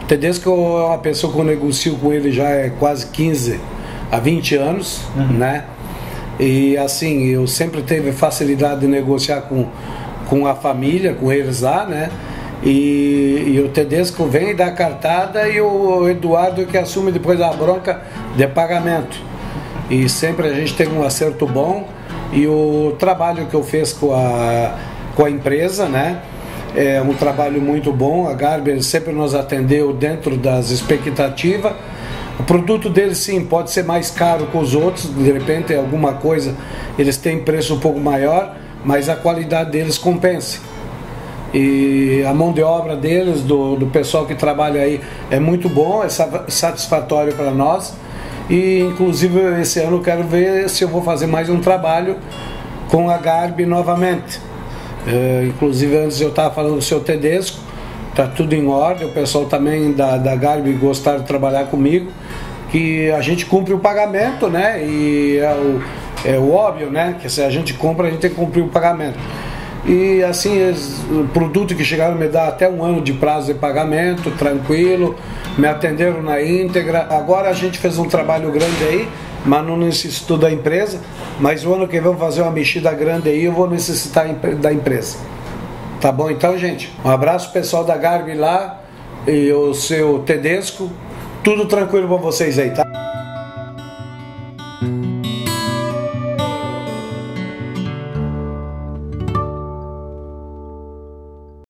Tedesco é uma pessoa que eu negocio com ele já é quase 15 a 20 anos, né? E assim, eu sempre tive facilidade de negociar com a família, com eles lá, né? E o Tedesco vem dar cartada e o Eduardo que assume depois a bronca de pagamento. E sempre a gente teve um acerto bom. E o trabalho que eu fiz com a empresa, né? É um trabalho muito bom. A Garbi sempre nos atendeu dentro das expectativas. O produto deles sim pode ser mais caro que os outros, de repente alguma coisa eles têm preço um pouco maior, mas a qualidade deles compensa. E a mão de obra deles, do pessoal que trabalha aí, é muito bom, é satisfatório para nós. E inclusive esse ano eu quero ver se eu vou fazer mais um trabalho com a Garbi novamente. Inclusive antes eu estava falando do seu Tedesco, está tudo em ordem, o pessoal também da Garbi gostaram de trabalhar comigo, que a gente cumpre o pagamento, né? E é o óbvio, né? Que se a gente compra, a gente tem que cumprir o pagamento. E assim, o produto que chegaram me dar até 1 ano de prazo de pagamento, tranquilo, me atenderam na íntegra. Agora a gente fez um trabalho grande aí, mas não necessitou da empresa, mas o ano que vem eu vou fazer uma mexida grande aí, eu vou necessitar da empresa. Tá bom então, gente? Um abraço pessoal da Garbi lá, e o seu Tedesco, tudo tranquilo para vocês aí, tá?